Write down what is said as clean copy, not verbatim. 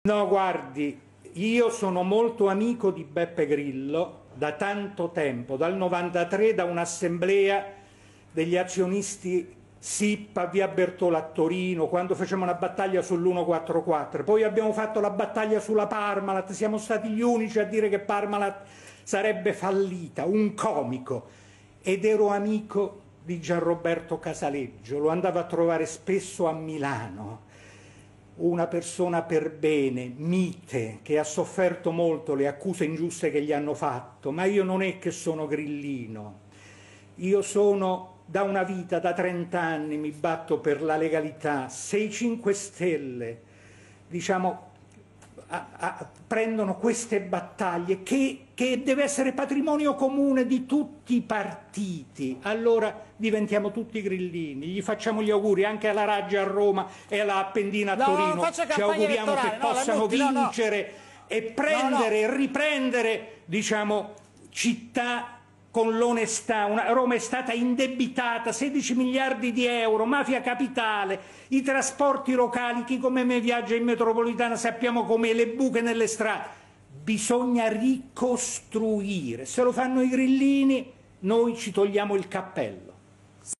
No, guardi, io sono molto amico di Beppe Grillo da tanto tempo, dal 93, da un'assemblea degli azionisti SIP a via Bertola a Torino, quando facciamo una battaglia sull'144. Poi abbiamo fatto la battaglia sulla Parmalat, siamo stati gli unici a dire che Parmalat sarebbe fallita, un comico. Ed ero amico di Gianroberto Casaleggio, lo andavo a trovare spesso a Milano, una persona per bene, mite, che ha sofferto molto le accuse ingiuste che gli hanno fatto, ma io non è che sono grillino, io sono da una vita, da 30 anni mi batto per la legalità. Se i 5 Stelle, diciamo, prendono queste battaglie che deve essere patrimonio comune di tutti i partiti, allora diventiamo tutti grillini. Gli facciamo gli auguri anche alla Raggia a Roma e alla Appendina a Torino, ci auguriamo che possano vincere e prendere e riprendere, diciamo, città con l'onestà. Roma è stata indebitata, 16 miliardi di euro, mafia capitale, i trasporti locali, chi come me viaggia in metropolitana sappiamo come le buche nelle strade. Bisogna ricostruire, se lo fanno i grillini noi ci togliamo il cappello.